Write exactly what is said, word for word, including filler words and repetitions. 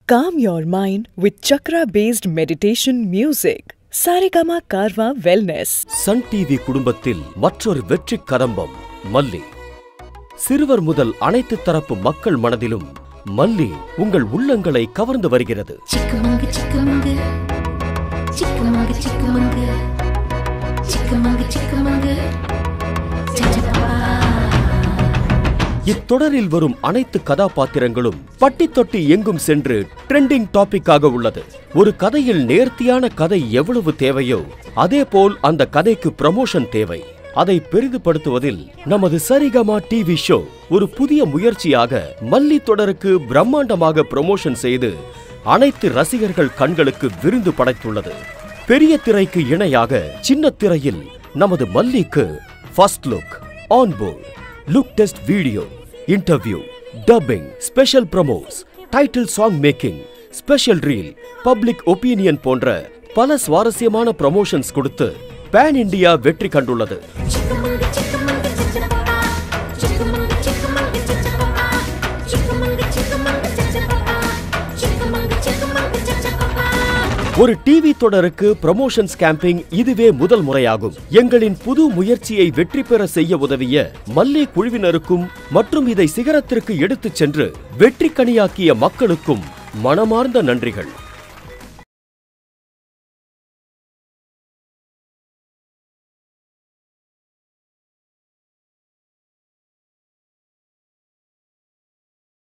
Calm your mind with chakra-based meditation music. Saregama Karwa Wellness. Sun T V குடும்பத்தில் மற்றொரு வெற்றி கதம்பம் மல்லி. சிறுவர் முதல் அனைத்து தரப்பு மக்கள் மனதிலும் மல்லி உங்கள் உள்ளங்களை கவர்ந்து வருகிறது. சிக்கமங்கு சிக்கமங்கு சிக்கமங்கு சிக்கமங்கு சிக்கமங்கு சிக்கமங்கு இத்தொடரில் வரும் அனைத்து கதாபாத்திரங்களும் பட்டி தொட்டி எங்கும் சென்று ட்ரெண்டிங் டாபிக்காக உள்ளது. ஒரு கதையில் நேர்த்தியான கதை எவ்வளவு தேவையோ அதேபோல் அந்த கதைக்கு ப்ரமோஷன் தேவை. அதை பெரிதுபடுத்துவதில் நமது சரிகமா டிவி ஷோ ஒரு புதிய முயற்சியாக மல்லி தொடருக்கு பிரம்மாண்டமாக ப்ரமோஷன் செய்து அனைத்து ரசிகர்கள் கண்களுக்கு விருந்து படைத்துள்ளது. பெரிய திரைக்கு இணையாக சின்ன திரையில் நமது மல்லிக்கு first look, onboard, look test video, interview, dubbing, special promos, title song making, special reel, public opinion போன்ற பல சுவாரஸ்யமான ப்ரமோஷன்ஸ் கொடுத்து பேன் இண்டியா வெற்றி கண்டுள்ளது. ஒரு டிவி தொடருக்கு ப்ரமோஷன்ஸ் கேம்பிங் இதுவே முதல் முறையாகும். எங்களின் புது முயற்சியை வெற்றி பெற செய்ய உதவிய மல்லி குழுவினருக்கும் மற்றும் இதை சிகரத்திற்கு எடுத்துச் சென்று வெற்றி கனியாக்கிய மக்களுக்கும் மனமார்ந்த நன்றிகள்.